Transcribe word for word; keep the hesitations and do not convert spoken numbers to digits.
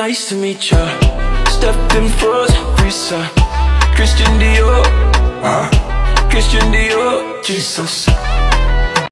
Nice to meet ya. Stepping froze, Risa. Christian Dior, uh, Christian Dior, Jesus.